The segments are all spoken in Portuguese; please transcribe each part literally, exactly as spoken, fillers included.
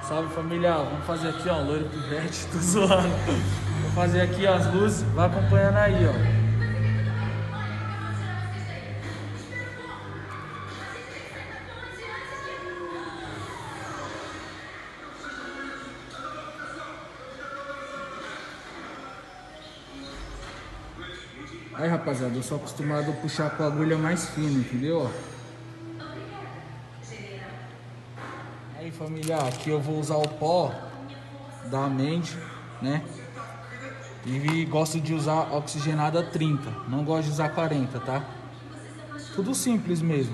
Salve, família. Vamos fazer aqui, ó, loiro pivete, tô zoando. Vou fazer aqui, ó, as luzes, vai acompanhando aí, ó. Aí, rapaziada, eu sou acostumado a puxar com a agulha mais fina, entendeu? Aí, família, aqui eu vou usar o pó da Amend, né? E gosto de usar oxigenada trinta, não gosto de usar quarenta, tá? Tudo simples mesmo.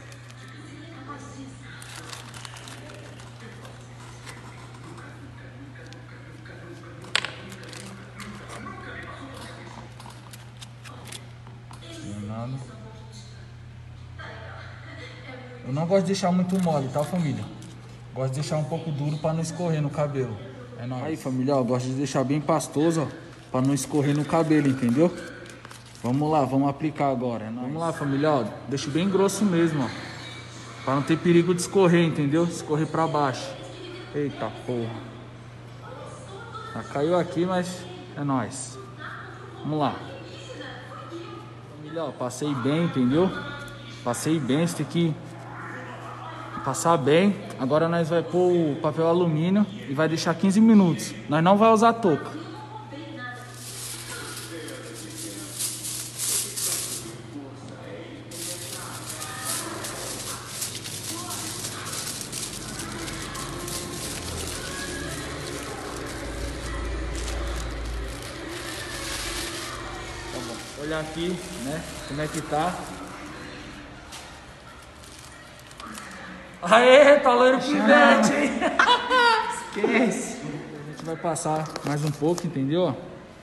Eu não gosto de deixar muito mole, tá, família? Gosto de deixar um pouco duro para não escorrer no cabelo. É nóis. Aí, família, eu gosto de deixar bem pastoso, ó, para não escorrer no cabelo, entendeu? Vamos lá, vamos aplicar agora. É nóis. Vamos lá, família, ó, deixo bem grosso mesmo, ó, para não ter perigo de escorrer, entendeu? Escorrer para baixo. Eita porra. Já caiu aqui, mas é nóis. Vamos lá. Família, ó, passei bem, entendeu? Passei bem, você tem que passar bem. Agora nós vai pôr o papel alumínio e vai deixar quinze minutos. Nós não vai usar touca. Tá bom. Olhar aqui, né, como é que tá. Aê, tá loiro pivete, hein? Esquece. A gente vai passar mais um pouco, entendeu?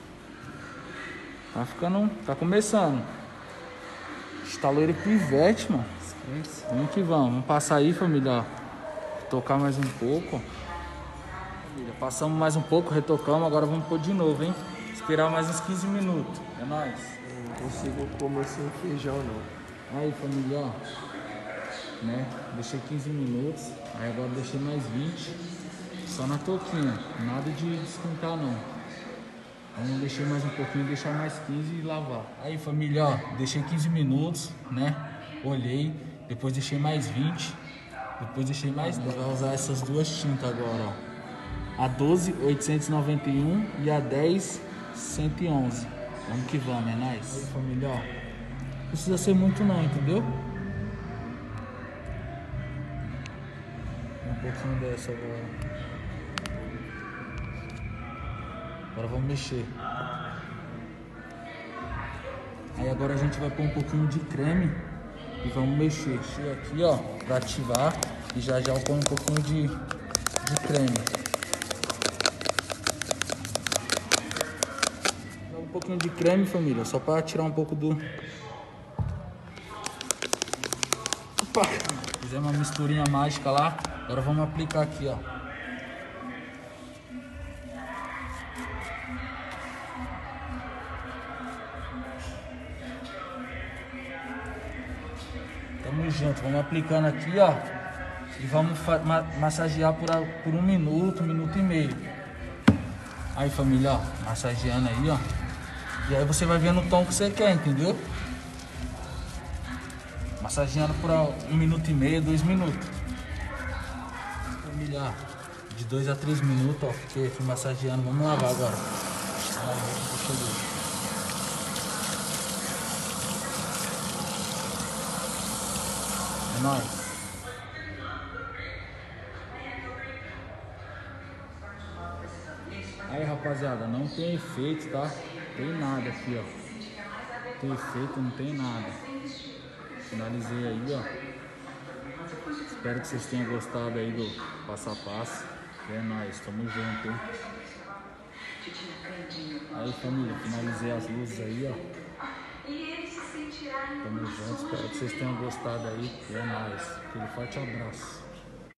Tá ficando, tá começando. Tá loiro pivete, mano. Esquece. Vamos que vamos. Vamos passar aí, família, ó. Tocar mais um pouco, ó. Família, passamos mais um pouco, retocamos. Agora vamos pôr de novo, hein? Esperar mais uns quinze minutos. É nóis. Eu não consigo comer sem feijão, não. Aí, família, ó. Né? Deixei quinze minutos, aí agora deixei mais vinte, só na touquinha, nada de esquentar não. Vamos deixar mais um pouquinho, deixar mais quinze e lavar. Aí, família, ó, deixei quinze minutos, né? Olhei, depois deixei mais vinte, depois deixei mais dez. Vai usar essas duas tintas agora, ó. A doze, oitocentos e noventa e um e a dez, cento e onze. Vamos que vamos, é nóis. Aí, família, ó, não precisa ser muito não, entendeu? Um pouquinho dessa agora. Agora vamos mexer. Aí agora a gente vai pôr um pouquinho de creme e vamos mexer. Mexer aqui, ó, pra ativar. E já já eu ponho um pouquinho de, de creme. Um pouquinho de creme, família, só pra tirar um pouco do... Opa! Fizemos uma misturinha mágica lá. Agora vamos aplicar aqui, ó. Tamo junto, vamos aplicando aqui, ó. E vamos ma massagear por, a, por um minuto, um minuto e meio. Aí, família, ó, massageando aí, ó. E aí você vai vendo o tom que você quer, entendeu? Massageando por um minuto e meio, dois minutos. Família, de dois a três minutos, ó. Fiquei aqui massageando. Vamos lavar agora. É nóis. Aí, rapaziada, não tem efeito, tá? Tem nada aqui, ó. Tem efeito, não tem nada. Finalizei aí, ó. Espero que vocês tenham gostado aí do passo a passo. É nóis, tamo junto, hein? Aí, família, finalizei as luzes aí, ó. Tamo junto, espero que vocês tenham gostado aí. É nóis. Aquele forte abraço.